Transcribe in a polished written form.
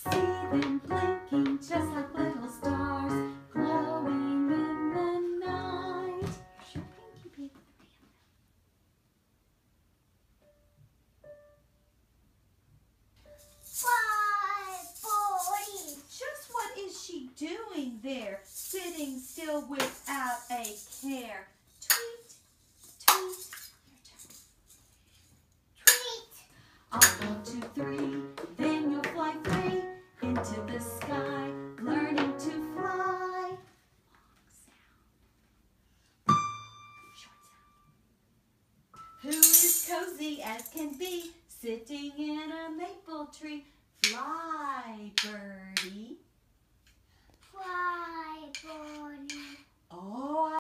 See them blinking just like little stars, glowing in the night. Here's your Pinky Pig with the panda. Just what is she doing there, sitting still without a care? Tweet, tweet, your turn. Tweet. I'll 1, 2, 3, then you'll fly free into the sky, learning to fly. Long sound. Short sound. Who is cozy as can be, sitting in a maple tree? Fly, birdie. Fly, birdie. Oh,